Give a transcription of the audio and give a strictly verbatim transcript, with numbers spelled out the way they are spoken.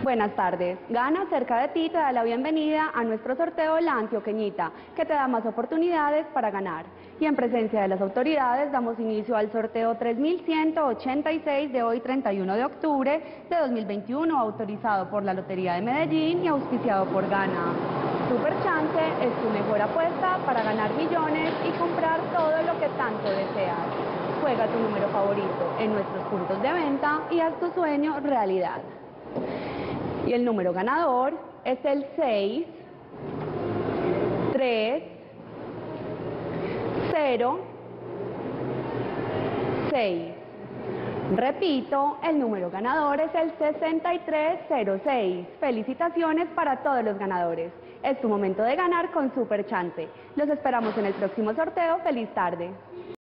Buenas tardes. Gana cerca de ti te da la bienvenida a nuestro sorteo La Antioqueñita, que te da más oportunidades para ganar. Y en presencia de las autoridades damos inicio al sorteo tres mil ciento ochenta y seis de hoy treinta y uno de octubre de dos mil veintiuno, autorizado por la Lotería de Medellín y auspiciado por Gana. Super Chance es tu mejor apuesta para ganar millones y comprar todo lo que tanto deseas. Juega tu número favorito en nuestros puntos de venta y haz tu sueño realidad. Y el número ganador es el seis, tres, cero, seis. Repito, el número ganador es el sesenta y tres cero seis. Felicitaciones para todos los ganadores. Es tu momento de ganar con Super Chance. Los esperamos en el próximo sorteo. ¡Feliz tarde!